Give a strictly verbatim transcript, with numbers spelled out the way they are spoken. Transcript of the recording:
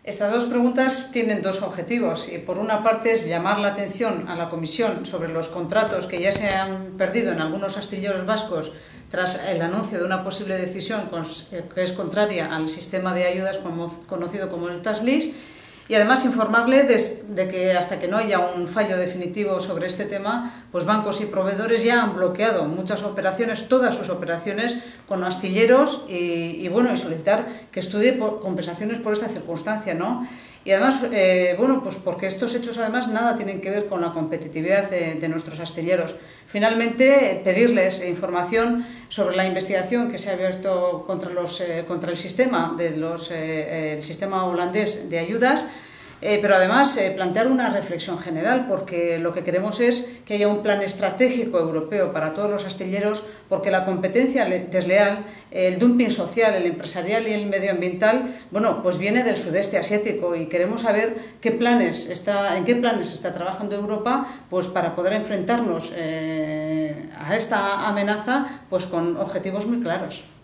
Estas dos preguntas tienen dos objetivos. Y por una parte es llamar la atención a la Comisión sobre los contratos que ya se han perdido en algunos astilleros vascos tras el anuncio de una posible decisión que es contraria al sistema de ayudas conocido como el TASLIS, y además informarle de, de que hasta que no haya un fallo definitivo sobre este tema, pues bancos y proveedores ya han bloqueado muchas operaciones, todas sus operaciones con astilleros y, y bueno, y solicitar que estudie por compensaciones por esta circunstancia, ¿no? Y además, eh, bueno, pues porque estos hechos además nada tienen que ver con la competitividad de, de nuestros astilleros. Finalmente, pedirles información sobre la investigación que se ha abierto contra, los, eh, contra el sistema, de los, eh, el sistema holandés de ayudas, Eh, pero además eh, plantear una reflexión general, porque lo que queremos es que haya un plan estratégico europeo para todos los astilleros, porque la competencia desleal, el dumping social, el empresarial y el medioambiental, bueno, pues viene del sudeste asiático, y queremos saber qué planes está, en qué planes está trabajando Europa, pues para poder enfrentarnos eh, a esta amenaza, pues con objetivos muy claros.